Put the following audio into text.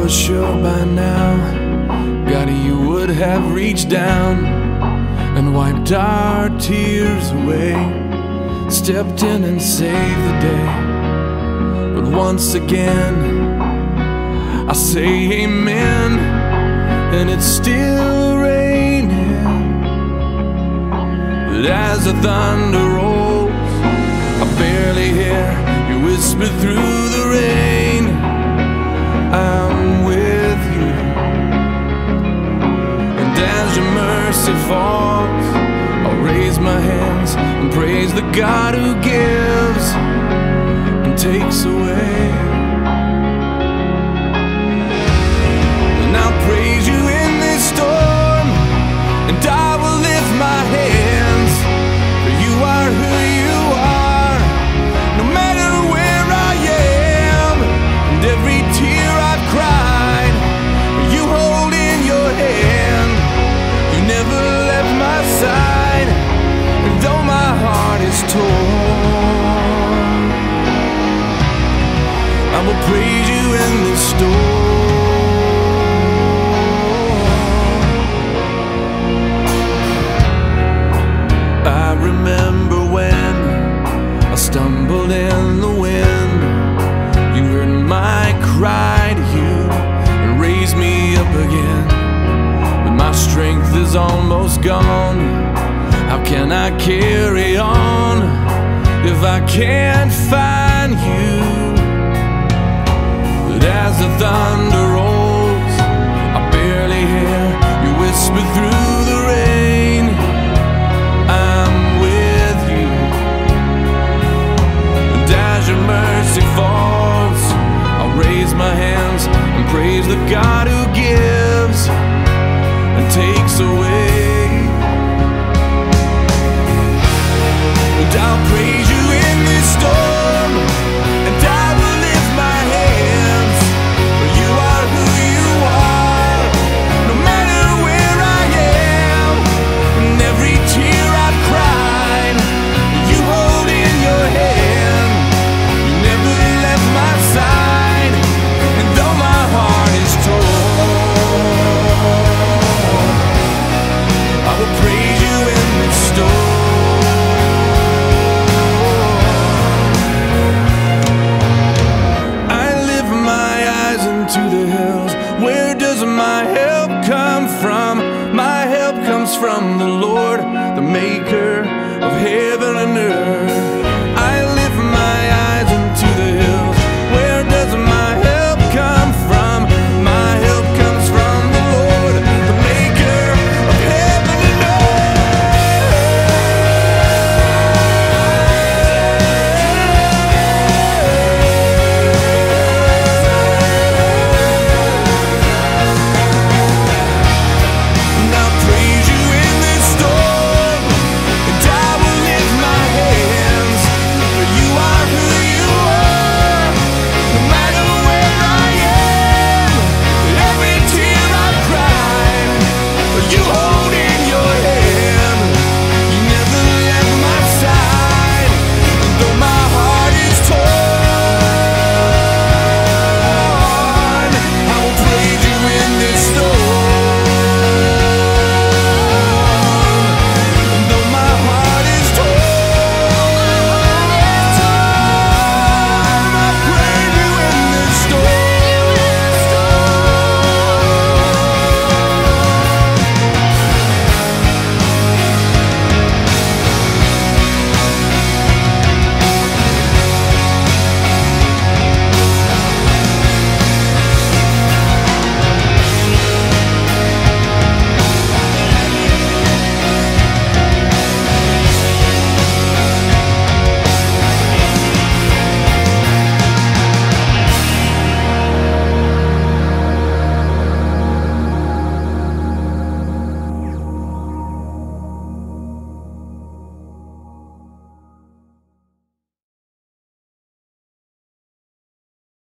was sure by now, God, you would have reached down and wiped our tears away, stepped in and saved the day. But once again, I say amen, and it's still raining. But as the thunder rolls, I barely hear you whisper through the rain, I'm with you. And as your mercy falls, I'll raise my hands and praise the God who gives and takes away. And I'll praise you in this storm, and I will lift my hands, for you are who you are, no matter where I am. And every tear I've cried, you hold in your hand. You never left my side, and though my heart is torn, I will praise you in this storm. I remember when I stumbled in the wind, you heard my cry to you and raised me up again. But my strength is almost gone. How can I carry on if I can't find you? But as the thunder rolls, I barely hear you whisper through